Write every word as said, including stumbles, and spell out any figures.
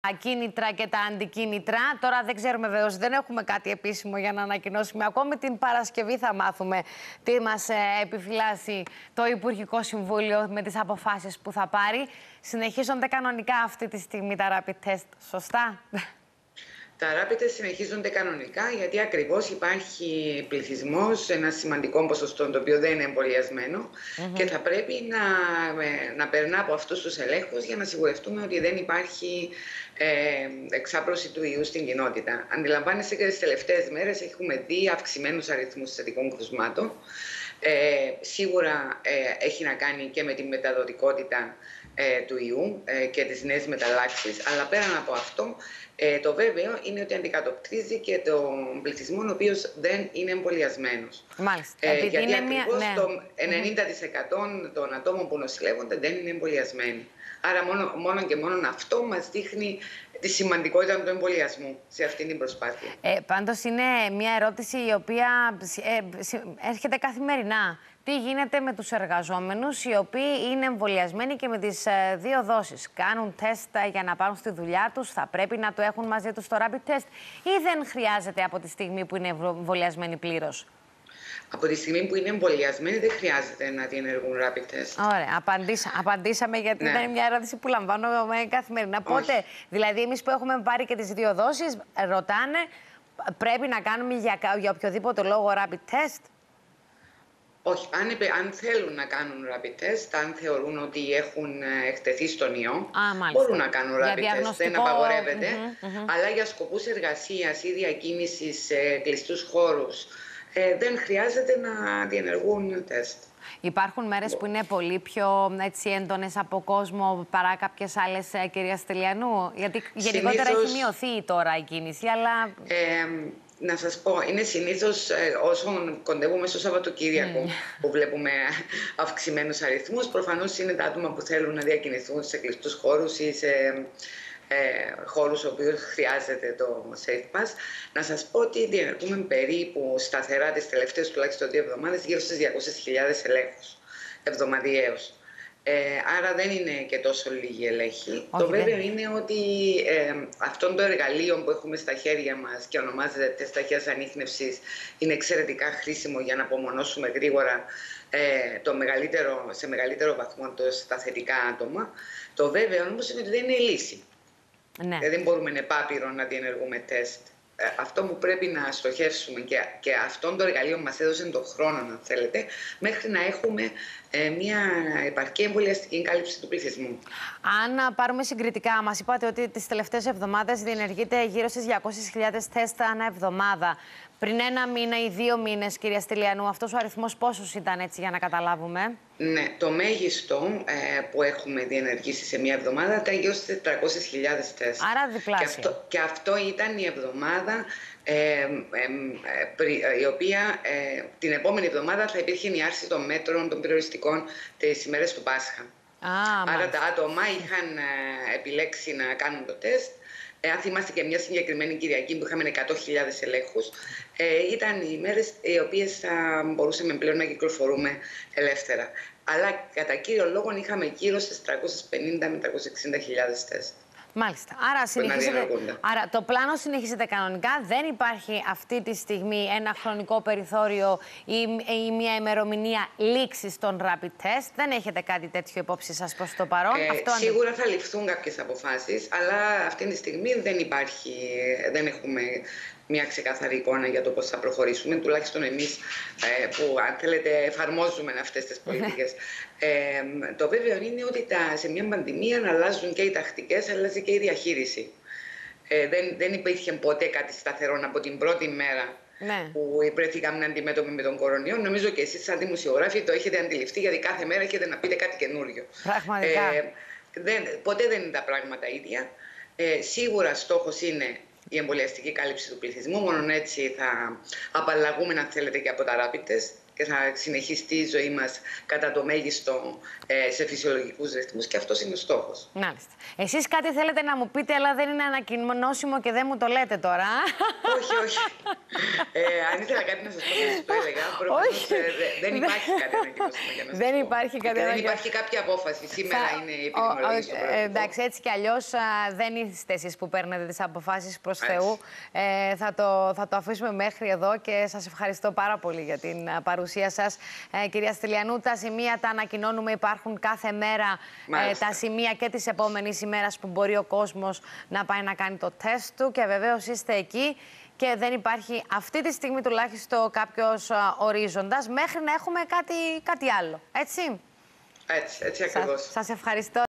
Ακίνητρα και τα αντικίνητρα. Τώρα δεν ξέρουμε βεβαίως, δεν έχουμε κάτι επίσημο για να ανακοινώσουμε. Ακόμη την Παρασκευή θα μάθουμε τι μας ε, επιφυλάσσει το Υπουργικό Συμβούλιο με τις αποφάσεις που θα πάρει. Συνεχίζονται κανονικά αυτή τη στιγμή τα rapid test, σωστά? Τα rapid test συνεχίζονται κανονικά γιατί ακριβώς υπάρχει πληθυσμός, ένα σημαντικό ποσοστό το οποίο δεν είναι εμβολιασμένο mm-hmm. και θα πρέπει να, να περνά από αυτούς τους ελέγχους για να σιγουρευτούμε ότι δεν υπάρχει ε, εξάπλωση του ιού στην κοινότητα. Αντιλαμβάνεστε και τις τελευταίες μέρες έχουμε δει αυξημένους αριθμούς θετικών κρουσμάτων. Ε, σίγουρα ε, έχει να κάνει και με τη μεταδοτικότητα ε, του ιού ε, και τις νέες μεταλλάξεις, αλλά πέραν από αυτό ε, το βέβαιο είναι ότι αντικατοπτρίζει και τον πληθυσμό ο οποίος δεν είναι εμβολιασμένος. Μάλιστα. Ε, γιατί είναι ακριβώς μια... ναι. το ενενήντα τοις εκατό των ατόμων που νοσηλεύονται δεν είναι εμβολιασμένοι. Άρα μόνο, μόνο και μόνο αυτό μας δείχνει τη σημαντικότητα του εμβολιασμού σε αυτή την προσπάθεια. Ε, πάντως είναι μια ερώτηση η οποία ε, έρχεται καθημερινά. Τι γίνεται με τους εργαζόμενους οι οποίοι είναι εμβολιασμένοι και με τις ε, δύο δόσεις? Κάνουν τεστ για να πάρουν στη δουλειά τους, θα πρέπει να το έχουν μαζί τους το rapid test ή δεν χρειάζεται από τη στιγμή που είναι εμβολιασμένοι πλήρως? Από τη στιγμή που είναι εμβολιασμένοι δεν χρειάζεται να διενεργούν rapid test. Ωραία, Απαντήσα, απαντήσαμε γιατί ναι. ήταν μια ερώτηση που λαμβάνω καθημερινά. Όχι. Πότε, δηλαδή εμείς που έχουμε πάρει και τις δύο δόσεις, ρωτάνε, πρέπει να κάνουμε για, για οποιοδήποτε λόγο rapid test? Όχι, αν, αν θέλουν να κάνουν rapid test, αν θεωρούν ότι έχουν εκτεθεί στον ιό, Α, μπορούν να κάνουν rapid για test, δεν απαγορεύεται, mm-hmm, mm-hmm. αλλά για σκοπούς εργασίας ή διακίνησης σε κλειστούς χώρους ε, δεν χρειάζεται να διενεργούν τεστ. Υπάρχουν μέρες που είναι πολύ πιο έτσι, έντονες από κόσμο παρά κάποιες άλλες, κυρία Στυλιανού? Γιατί γενικότερα συνήθως... έχει μειωθεί τώρα η κίνηση, αλλά... Ε, να σας πω, είναι συνήθως ε, όσο κοντεύουμε στο Σαββατοκύριακο mm. που βλέπουμε αυξημένους αριθμούς. Προφανώς είναι τα άτομα που θέλουν να διακινηθούν σε κλειστούς χώρους ή σε ε, χώρους οποίους χρειάζεται το Safe Pass. Να σας πω ότι διενεργούμε περίπου σταθερά τις τελευταίες τουλάχιστον δύο εβδομάδες γύρω στις διακόσιες χιλιάδες ελέγχους εβδομαδιαίως. Ε, άρα δεν είναι και τόσο λίγη ελέγχη. Το βέβαιο είναι ότι ε, αυτό το εργαλείο που έχουμε στα χέρια μας και ονομάζεται τεστ ταχείας ανίχνευσης είναι εξαιρετικά χρήσιμο για να απομονώσουμε γρήγορα ε, το μεγαλύτερο, σε μεγαλύτερο βαθμό τα θετικά άτομα. Το βέβαιο όμως είναι ότι δεν είναι λύση. Ναι. Ε, δεν μπορούμε επάπειρο να διενεργούμε τεστ. Αυτό που πρέπει να στοχεύσουμε και, και αυτόν το εργαλείο μας έδωσε τον χρόνο, αν θέλετε, μέχρι να έχουμε ε, μια επαρκή εμβολιαστική κάλυψη του πληθυσμού. Αν πάρουμε συγκριτικά, μας είπατε ότι τις τελευταίες εβδομάδες διενεργείται γύρω στις διακόσιες χιλιάδες τεστ ανά εβδομάδα. Πριν ένα μήνα ή δύο μήνες, κυρία Στυλιανού, αυτός ο αριθμός πόσος ήταν, έτσι, για να καταλάβουμε? Ναι, το μέγιστο ε, που έχουμε διενεργήσει σε μια εβδομάδα ήταν γύρω στις τετρακόσιες χιλιάδες τεστ. Άρα διπλάσια. Και αυτό, και αυτό ήταν η εβδομάδα ε, ε, ε, η οποία ε, την επόμενη εβδομάδα θα υπήρχε η άρση των μέτρων των περιοριστικών τις ημέρες του Πάσχα. Α, Άρα μάλιστα. τα άτομα είχαν ε, επιλέξει να κάνουν το τεστ. Αν θυμάστε και μια συγκεκριμένη Κυριακή που είχαμε εκατό χιλιάδες ελέγχους, ε, ήταν οι μέρες οι οποίες θα μπορούσαμε πλέον να κυκλοφορούμε ελεύθερα. Αλλά κατά κύριο λόγο είχαμε γύρω στις τριακόσιες πενήντα με τριακόσιες εξήντα χιλιάδες τεστ. Μάλιστα. Άρα, συνεχίζεται... Άρα το πλάνο συνεχίζεται κανονικά. Δεν υπάρχει αυτή τη στιγμή ένα χρονικό περιθώριο ή, ή μια ημερομηνία λήξης των rapid test. Δεν έχετε κάτι τέτοιο υπόψη σας προς το παρόν? Ε, Αυτό σίγουρα αντι... θα ληφθούν κάποιες αποφάσεις, αλλά αυτή τη στιγμή δεν υπάρχει, δεν έχουμε μια ξεκάθαρη εικόνα για το πώς θα προχωρήσουμε, τουλάχιστον εμείς ε, που, αν θέλετε, εφαρμόζουμε αυτές τις πολιτικές. ε, το βέβαιο είναι ότι τα, σε μια πανδημία αλλάζουν και οι τακτικές, αλλάζει και η διαχείριση. Ε, δεν, δεν υπήρχε ποτέ κάτι σταθερό από την πρώτη μέρα ναι. που βρέθηκαμε αντιμέτωποι με τον κορονοϊό. Νομίζω και εσείς, σαν δημοσιογράφοι, το έχετε αντιληφθεί, γιατί κάθε μέρα έχετε να πείτε κάτι καινούριο. Πραγματικά. Ε, δεν, ποτέ δεν είναι τα πράγματα ίδια. Ε, σίγουρα στόχος είναι η εμβολιαστική κάλυψη του πληθυσμού. Μόνο έτσι θα απαλλαγούμε, αν θέλετε, και από τα rapid test. και θα συνεχιστεί η ζωή μας κατά το μέγιστο ε, σε φυσιολογικούς ρυθμούς και αυτός είναι ο στόχος. Μάλιστα. Εσείς κάτι θέλετε να μου πείτε, αλλά δεν είναι ανακοινώσιμο και δεν μου το λέτε τώρα. Όχι, όχι. Ε, αν ήθελα κάτι να σας πω, θα σας το έλεγα. Προφανώς, ε, δεν υπάρχει κάτι ανακοινώσιμο για να σας δεν πω. Υπάρχει κάτι δεν υπάρχει κάποια απόφαση. Σήμερα θα... είναι η επιδημιολογία στο Πρωθυπουργό. Εντάξει, έτσι κι αλλιώς δεν είστε εσείς που παίρνετε τις αποφάσεις προς Θεού. Ε, θα, το, θα το αφήσουμε μέχρι εδώ και σας ευχαριστώ πάρα πολύ για την παρουσία σας. Ε, κυρία Στυλιανού, τα σημεία τα ανακοινώνουμε, υπάρχουν κάθε μέρα ε, τα σημεία και της επόμενης ημέρας που μπορεί ο κόσμος να πάει να κάνει το τεστ του και βεβαίως είστε εκεί και δεν υπάρχει αυτή τη στιγμή τουλάχιστον κάποιος α, ορίζοντας μέχρι να έχουμε κάτι, κάτι άλλο, έτσι. Έτσι, έτσι ακριβώς. Σας, σας ευχαριστώ.